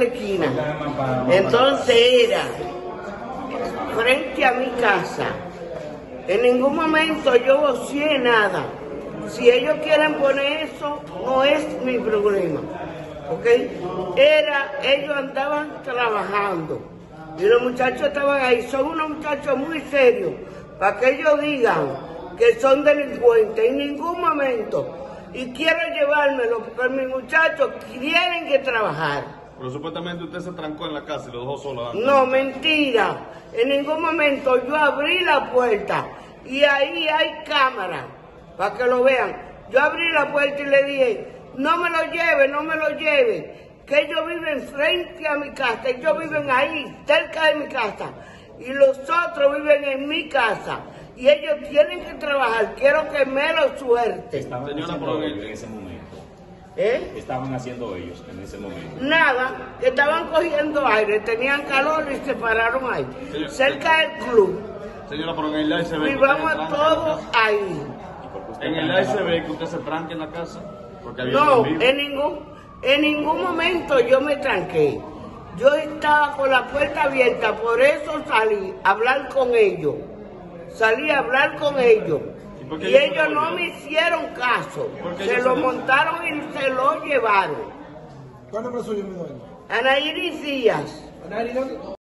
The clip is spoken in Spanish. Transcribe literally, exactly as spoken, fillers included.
la esquina. Entonces era frente a mi casa. En ningún momento yo vocié nada. Si ellos quieren poner eso, no es mi problema. ¿Ok? Era, ellos andaban trabajando. Y los muchachos estaban ahí. Son unos muchachos muy serios. Para que ellos digan que son delincuentes. En ningún momento. Y quiero llevármelo porque mis muchachos tienen que trabajar. Pero supuestamente usted se trancó en la casa y lo dejó solo. No, mentira. En ningún momento yo abrí la puerta y ahí hay cámara para que lo vean. Yo abrí la puerta y le dije, no me lo lleve, no me lo lleve, que ellos viven frente a mi casa, ellos viven ahí, cerca de mi casa, y los otros viven en mi casa. Y ellos tienen que trabajar, quiero que me lo suelte. Estaban haciendo ellos en ese momento. ¿Eh? ¿Qué estaban haciendo ellos en ese momento? Nada, estaban cogiendo aire, tenían calor y se pararon ahí, Señor, cerca del club. Señora, pero en el live se ve Y que usted vamos se tranca todos en la casa. ahí. En el live se ve que usted se tranca en la casa. Porque había No, un en vivo. en ningún, en ningún momento yo me tranqué. Yo estaba con la puerta abierta, por eso salí a hablar con ellos. Salí a hablar con ellos. ¿Y por qué Y ellos ellos se no lo me hicieron caso. ¿Por qué Se ellos lo se lo- montaron y se lo llevaron. ¿Cuál nombre suyo, mi dueño? Anaíris Díaz. ¿Anaíris?